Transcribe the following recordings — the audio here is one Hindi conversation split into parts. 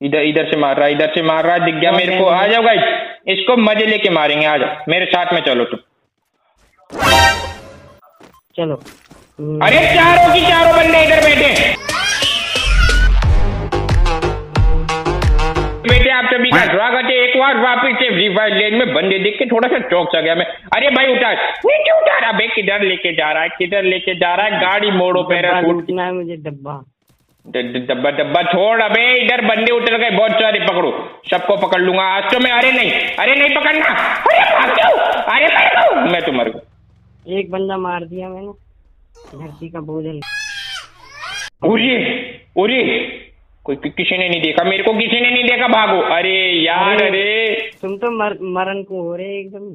इधर इधर से मार रहा है, इधर से मार रहा है, दिख गया मेरे को। आ जाओ गाइस, इसको मजे लेके मारेंगे। आ जाओ मेरे साथ में, चलो तुम। चलो। अरे चारों की चारों बंदे इधर बैठे। बेटे आप सभी का स्वागत है एक बार वापिस से फ्री फायर लेन में। बंदे देख के थोड़ा सा चौंक सा गया मैं। अरे भाई उठा, नीचे उठा रहा बे, किधर लेके जा रहा है, किधर लेके जा रहा है? गाड़ी मोड़ो, पैराशूट। मुझे डब्बा डब्बा डब्बा छोड़, अबे इधर बंदे उतर गए बहुत सारे, पकड़ो, सबको पकड़ लूंगा आज तो मैं। अरे नहीं पकड़ना, अरे भाग जाओ, अरे मैं तो मर गया। एक बंदा मार दिया मैंने, धरती का बोझ। उरे कोई किसी ने नहीं देखा मेरे को, किसी ने नहीं देखा, भागो। अरे यार, अरे तुम तो मरण को हो रहे एकदम।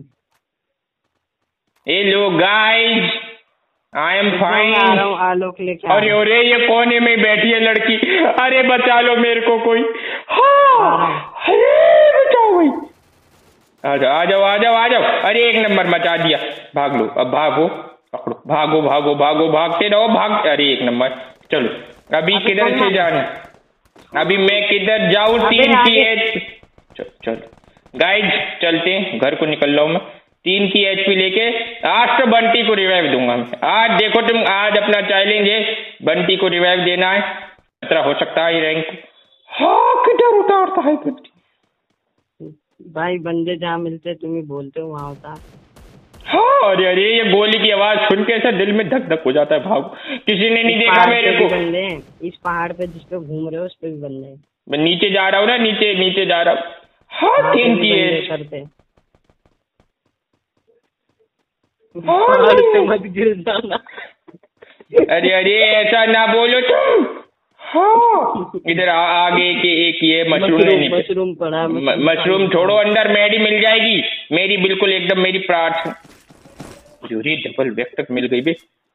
Hello guys, I am fine. Alok लेके। अरे ये कोने में बैठी है लड़की, अरे बचा लो मेरे को कोई। हाँ अरे बचाओ भाई, आ जाओ। अरे एक नंबर मचा दिया, भाग लो अब, भागो, पकड़ो, भागो, भागते रहो, भाग। अरे एक नंबर। चलो अभी किधर से जाना, अभी मैं किधर जाऊं? 3 की एच। चलो गाइस चलते हैं, घर को निकल रहा हूं मैं। 3 की एचपी लेके आज तो बंटी को रिवाइव दूंगा मैं। आज देखो तुम, आज अपना चैलेंज है, बंटी को रिवाइव देना है। खतरा हो सकता है रैंक। हाँ किधर उतारता है बंटी भाई? बंदे जहाँ मिलते तुम ही बोलते हो वहाँ उतार। हाँ अरे ये गोली की आवाज सुन के ऐसा दिल में धक धक हो जाता है। भागो, किसी ने नहीं देखा मेरे को। बंदे इस पहाड़ पे जिस पे घूम रहे हो उस पे भी बंदे। मैं नीचे जा रहा हूँ ना, नीचे जा रहा हूँ। हाँ 3 की एच करते। मत गिर जाना। अरे ऐसा ना बोलो तुम। हाँ इधर आगे के एक ये मशरूम पड़ा। मशरूम छोड़ो, अंदर मेडी मिल जाएगी मेरी, बिल्कुल एकदम मेरी प्रार्थना। डबल बैक तक मिल गई बे।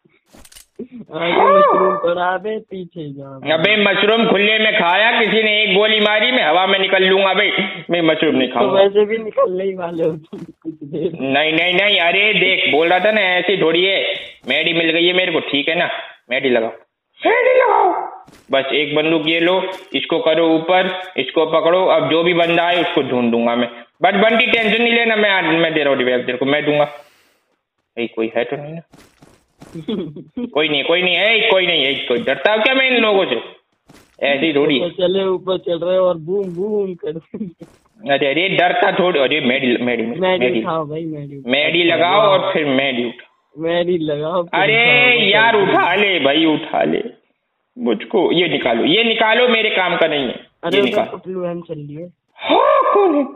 मशरूम पड़ा बे, पीछे जा। अबे मशरूम खुले में खाया किसी ने, एक गोली मारी, मैं हवा में निकल लूंगा बे, मैं मशरूम नहीं खाऊंगा। तो वैसे भी निकलने ही वाले हो कुछ देर। नहीं, अरे देख बोल रहा था ना, ऐसी थोड़ी है। मेडी मिल गई है मेरे को, ठीक है ना? मेडी लगाओ बस। एक बंदूक ये लो, इसको करो ऊपर, इसको पकड़ो। अब जो भी बंदा आए उसको ढूंढ दूंगा मैं। बट बंटी टेंशन नहीं लेना, मैं दे रहा हूँ रिवाइव तेरे को, मैं दूंगा। कोई है तो नहीं ना? कोई नहीं है। कोई डरता हूँ क्या मैं इन लोगों से? ऐसी थोड़ी चले ऊपर चल रहे और बूम बूम कर। अरे डरता थोड़ी। अरे मेडी खाओ भाई, मेडी लगाओ और फिर मेडी लगाओ। अरे यार उठा ले भाई, उठा ले मुझको। ये निकालो, मेरे काम का नहीं है। अरे निकालो। चल लिए। हाँ कौन है?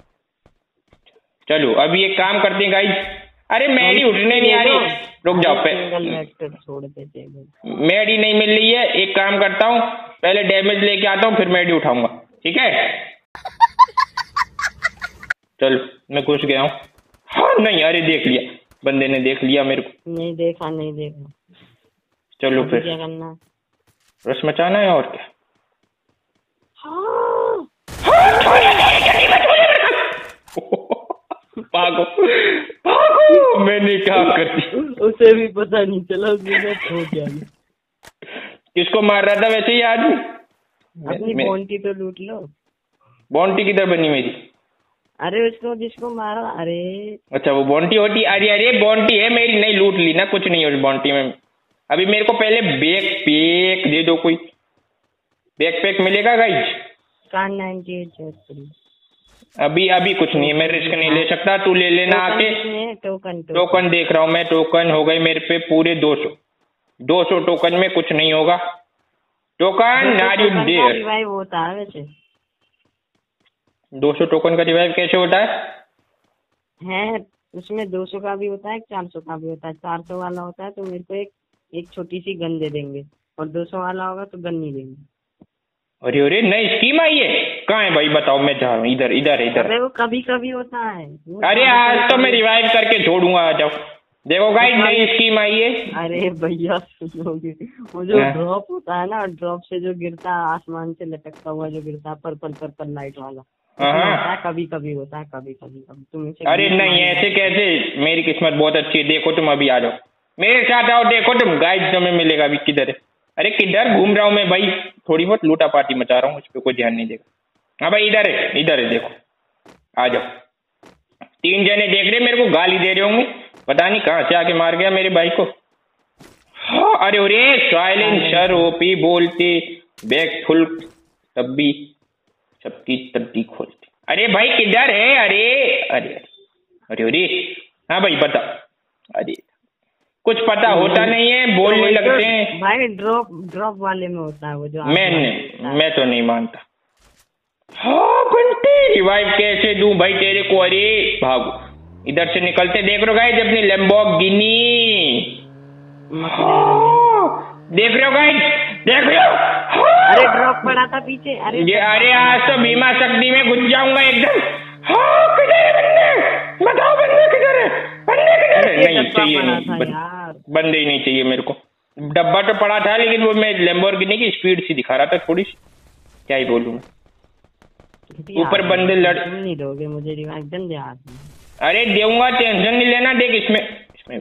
चलो अभी एक काम करते हैं गाइस। अरे मेडी उठने नहीं आ रही, रुक जाओ। छोड़ देते हैं, मेडी नहीं मिल रही है। एक काम करता हूँ, पहले डैमेज लेके आता हूँ, फिर मेडी उठाऊंगा, ठीक है? चल मैं घुस गया हूँ। हाँ नहीं, अरे देख लिया, बंदे ने देख लिया मेरे को। नहीं देखा। चलो फिर क्या करना? रस मचाना है और क्या? भागो, मैंने क्या कर दी? उसे भी पता नहीं चला हो क्या। किसको मार रहा था वैसे ही आदमी? अपनी बॉन्टी तो लूट लो। बॉन्टी किधर बनी मेरी? अरे उसको जिसको मारा। अरे अच्छा वो बॉन्टी होती। अरे बॉन्टी है मेरी, नहीं लूट ली ना, कुछ नहीं है उस बॉन्टी में। अभी मेरे को पहले बैकपैक दे दो, कोई बैकपैक मिलेगा गाइस? अभी कुछ नहीं है, मैं रिस्क नहीं ले सकता। तू ले लेना आके। टोकन देख रहा हूँ मैं, टोकन हो गए मेरे पे पूरे 200 टोकन में कुछ नहीं होगा। टोकन नारियल देर रिवाइव होता है वैसे। 200 टोकन का रिवाइव कैसे होता है? उसमें 200 का भी होता है, 400 का भी होता है। 400 वाला होता है तो मेरे को एक छोटी सी गन दे देंगे, और 200 वाला होगा तो गन नहीं देंगे। अरे नई स्कीम आई है? कहाँ है भाई बताओ, मैं जा रहा हूँ। इधर अरे वो कभी कभी होता है। अरे आज तो मैं रिवाइव करके छोड़ूंगा, आ जाओ। देखो गाइस नई स्कीम आई है। अरे भैया सुनोगे, वो जो ड्रॉप होता है ना, ड्रॉप से जो गिरता है, आसमान से लटकता हुआ जो गिरता है, पर्पल लाइट वाला, कभी कभी होता है, कभी तुम। अरे नहीं ऐसे कैसे? मेरी किस्मत बहुत अच्छी है। देखो तुम अभी आ जाओ मेरे साथ, आओ देखो तुम गाइस तुम्हें मिलेगा। अभी किधर है? अरे किधर घूम रहा हूँ मैं भाई, थोड़ी बहुत लूटा पार्टी मचा रहा हूँ, उस पर कोई ध्यान नहीं देगा। हाँ भाई इधर है देखो, आ जाओ। 3 जने देख रहे मेरे को, गाली दे रहे होंगे, पता नहीं कहाँ से आके मार गया मेरे भाई को। हाँ अरे अरे साइलेंसर ओपी बोलते, बैक फुल तब भी सबकी तद्दी खोलते। अरे भाई किधर है? अरे अरे अरे अरे हाँ भाई बता। अरे कुछ पता होता नहीं है, बोलने लगते हैं। भाई ड्रॉप वाले में होता है वो जो मैं तो नहीं मानता। हाँ बंटी रिवाइव कैसे दूं भाई तेरे को? अरे भागो, इधर से निकलते देख रहे हो गाइस अपनी लैम्बोर्गिनी। देख रहे हो गाइस, देख रहे हो? अरे ड्रॉप पड़ा था पीछे। अरे आज तो बीमा शक्ति में घुस जाऊंगा एकदम। हाँ किधर है बंदे? बताओ बंदे किधर है? बंदे किधर है? नहीं चाहिए, बंदे ही नहीं चाहिए मेरे को। डब्बा तो पड़ा था लेकिन वो मैं लैम्बोर्गिनी की स्पीड सी दिखा रहा था थोड़ी सी, क्या ही बोलूं। ऊपर बंदे नहीं दोगे मुझे रिवाइव? जल्दी आ। अरे दूंगा, टेंशन नहीं लेना। देख इसमें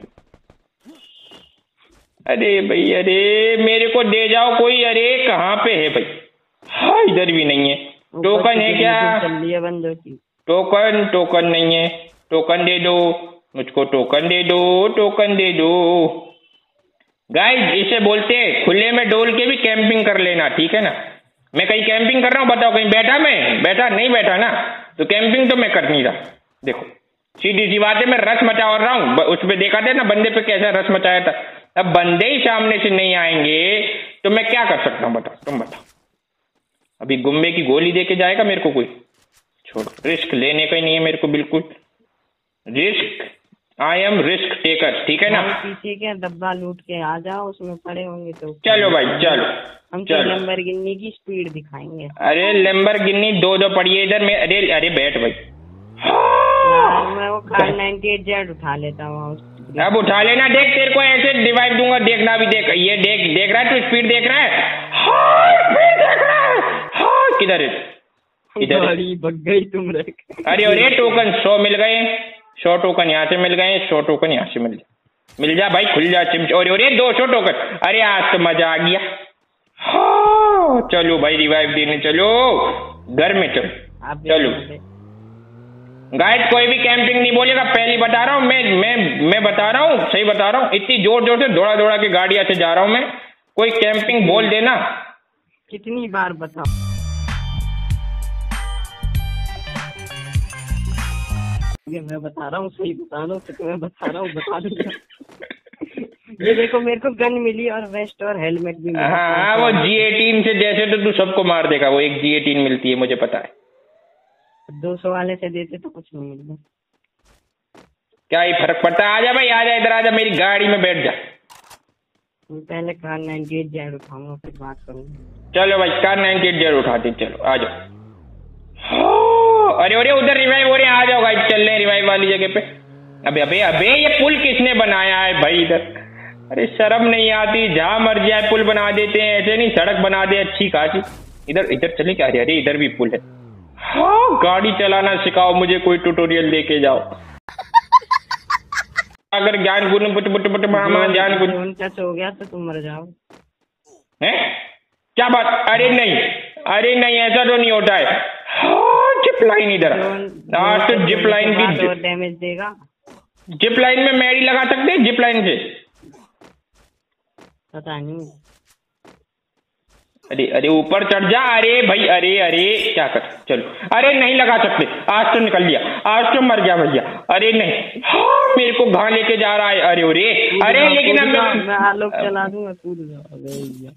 अरे भाई अरे मेरे को दे जाओ कोई। अरे कहाँ पे है भाई? हाँ इधर भी नहीं है। टोकन है क्या? बंदों की टोकन नहीं है। टोकन दे दो मुझको, टोकन दे दो, टोकन दे दो। गाइस इसे बोलते हैं खुले में डोल के भी कैंपिंग कर लेना, ठीक है ना? मैं कहीं कैंपिंग कर रहा हूँ, बताओ कहीं बैठा? मैं बैठा नहीं बैठा ना, तो कैंपिंग तो मैं कर नहीं रहा। देखो सीधी सी बात है, मैं रस मचा रहा हूँ। उस पे देखा था ना बंदे पे कैसा रस मचाया था। अब बंदे ही सामने से नहीं आएंगे तो मैं क्या कर सकता हूँ? बताओ, तुम बताओ। अभी गुम्बे की गोली दे के जाएगा मेरे को कोई? छोड़ो, रिस्क लेने का ही नहीं है मेरे को बिल्कुल। Risk, I am risk taker, ठीक है ना? पीछे क्या डब्बा लूट के आ जाओ, उसमें पड़े होंगे तो। चलो भाई चलो, हम तो लैम्बोर्गिनी की स्पीड दिखाएंगे। अरे लैम्बोर्गिनी दो पड़ी है इधर में। अरे बैठ भाई। मैं वो कार 98Z उठा लेता हूँ। अब उठा लेना। देख तेरे को ऐसे डिवाइड दूंगा, देखना भी। देख ये देख रहा है तू? स्पीड देख रहा है? हाँ स्पीड देख रहा है। हाँ किधर है? इधर भग गई तुम। अरे टोकन 100 मिल गए। 100 टोकन यहाँ से मिल गए, 100 टोकन यहाँ से मिल जा भाई, खुल जा चिमच। और 200 टोकन। अरे आज तो मजा आ गया। हाँ चलो भाई रिवाइव देने चलो, घर में चलो। गाइस कोई भी कैंपिंग नहीं बोलेगा, पहली बता रहा हूँ। मैं बता रहा हूँ, सही बता रहा हूँ। इतनी जोर से दौड़ा के गाड़ियां से जा रहा हूँ मैं। कोई कैंपिंग बोल देना। कितनी बार बताओ? मैं बता रहा हूँ, सही बता रहा हूँ, मैं बता रहा हूँ, बता दूंगा। ये देखो मेरे को गन मिली और वेस्ट और हेलमेट भी मिला। हाँ वो G18 से जैसे तो तू सबको मार देगा। वो एक G18 मिलती है, मुझे पता है। 200 वाले से देते तो कुछ नहीं मिलता। क्या ही फर्क पड़ता है? आजा भाई आजा, इधर आजा, मेरी गाड़ी में बैठ जा। पहले कार 98Z उठाऊंगा, फिर बात करूंगा। चलो भाई कार 98Z उठाते, चलो आ जाओ। अरे उधर रिवाइव हो रहे हैं, आ जाओ गाइस, चल रहे हैं रिवाइव वाली जगह पे। अबे ये पुल किसने बनाया है भाई इधर? अरे शर्म नहीं आती? जहां मर्जी आए पुल बना देते हैं, ऐसे नहीं सड़क बना दे अच्छी खासी। इधर चले क्या? अरे इधर भी पुल है। हाँ गाड़ी चलाना सिखाओ मुझे, कोई ट्यूटोरियल लेके जाओ। अगर ज्ञान गुण ज्ञान गुण टच हो गया तो तुम मर जाओ। हैं? क्या बात? अरे नहीं ऐसा तो नहीं होता है। हाँ जिप लाइन इधर। आज तो जिप लाइन की डैमेज देगा। जिप लाइन में मैरी लगा सकते हैं? जिप लाइन से पता नहीं। अरे ऊपर चढ़ जा। अरे भाई अरे क्या कर? चलो अरे नहीं लगा सकते। आज तो निकल लिया, आज तो मर गया भैया। अरे नहीं, हाँ मेरे को घा लेके जा रहा है। अरे लेकिन मैं आलोक चला दूंगा, कूद जा।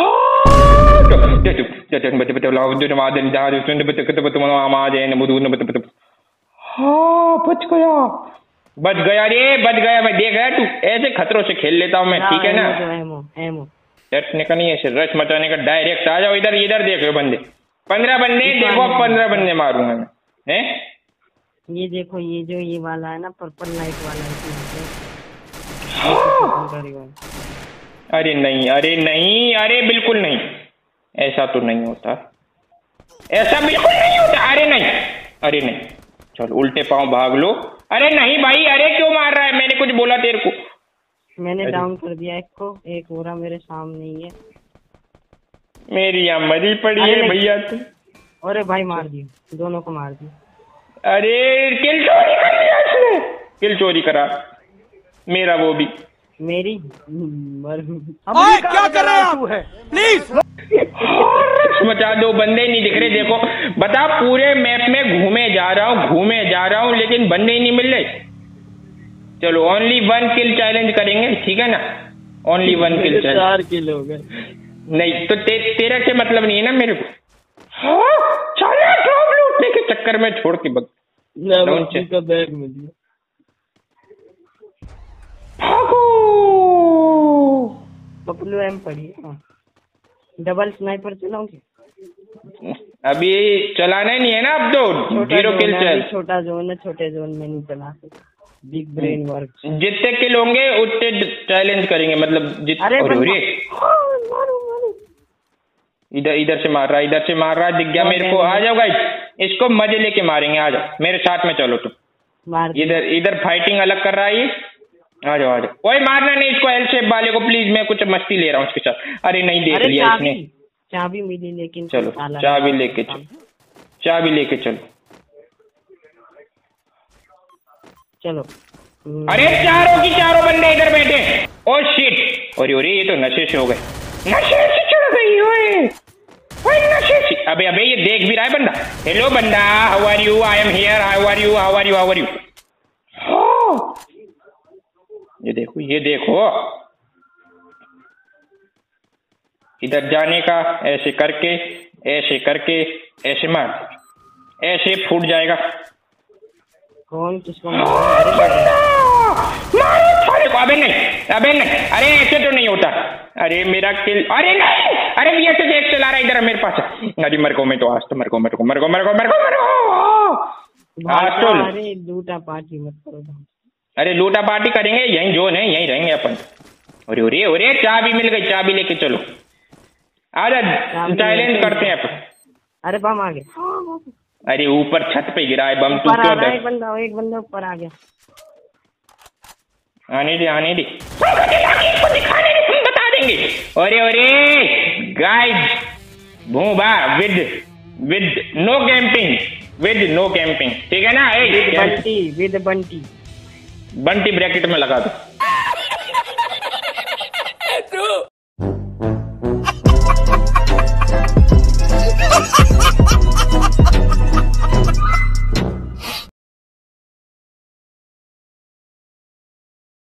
बच गया रे, बच गया। मैं देख रहा तू ऐसे खतरों से खेल लेता हूँ मैं, ठीक है ना? एमो डरने का नहीं, ऐसे रश मचाने का। डायरेक्ट आ जाओ इधर देखो बंदे। 15 बंदे देखो, 15 बंदे मारूंगा मैं। हैं? ये देखो, ये वाला है ना, पर्पल लाइट वाला है। अरे बिल्कुल नहीं, ऐसा तो नहीं होता, ऐसा बिल्कुल नहीं होता। अरे नहीं, चलो उल्टे पांव भाग लो। अरे नहीं भाई, अरे क्यों मार रहा है? मैंने कुछ बोला तेरे को? मैंने डाउन कर दिया एक को, एक हो रहा मेरे सामने ही है। मेरी यहाँ मरी पड़ी है भैया। तू अरे भाई मार दिया, दोनों को मार दिया। अरे किल चोरी कर लिया इसने, किल चोरी करा मेरा वो भी। मेरी क्या कर रहे हैं आप? प्लीज मचा दो, बंदे नहीं दिख रहे। देखो बता, पूरे मैप में घूमे जा रहा हूँ लेकिन बंदे ही नहीं मिल रहे। चलो ओनली 1 किल चैलेंज करेंगे, ठीक है ना? ओनली 1 किल चैलेंज। 4 किल हो गए। नहीं तो तेरा से मतलब नहीं है ना मेरे को। हाँ चलो ड्रॉप लूटने के चक्कर में छोड़ के बग का बैग मिल गया। भागो। पपलू एम पड़ी है। डबल स्नाइपर चलाओगे? अभी चलाना ही नहीं है ना, अब तो 0 किल चल। छोटा जोन है, छोटे जोन में नहीं चला सकते। Big brain work. जितने किल होंगे उतने चैलेंज करेंगे, मतलब अरे इधर से मार रहा है, दिख गया मेरे को। आ जाओ गाइस, इसको मजे लेके मारेंगे। आ जाओ मेरे साथ में, चलो तुम। इधर फाइटिंग अलग कर रहा है ये। आ जाओ कोई मारना नहीं इसको, एल शेप वाले को प्लीज। मैं कुछ मस्ती ले रहा हूँ उसके साथ। अरे नहीं देख लिया इसने। चाबी मिली लेकिन। चलो चाबी लेके चलो। अरे चारों की चारों बंदे इधर बैठे। ओ शिट, अरे ये तो नशे से हो गए, नशे से चढ़ गई। ओए नशे से। अबे ये देख भी रहा है बंदा। हेलो बंदा, how are you? I am here. How are you? ये देखो इधर जाने का, ऐसे करके ऐसे मार, ऐसे फूट जाएगा। कौन किसको? अबे नहीं, अरे ऐसे तो नहीं होता। अरे मेरा किल, अरे नहीं, अरे ये ऐसे देख चला रहा है इधर मेरे पास। अरे मर को मैं तो आज तो मर को। अरे लूटा पार्टी मत करो। अरे लूटा पार्टी करेंगे, यहीं जोन है, यहीं रहेंगे अपन। अरे चाबी मिल गई, चाबी लेके चलो। आजा चैलेंज करते हैं अपन। अरे बम आ गया। अरे ऊपर छत पे गिरा है बम। एक बंदा ऊपर आ गया। आने दे इसको दिखाने दे, तुम बता देंगे। अरे गाइस, भूबा विद नो कैंपिंग, ठीक है ना? विद बंटी बंटी ब्रैकेट में लगा दो।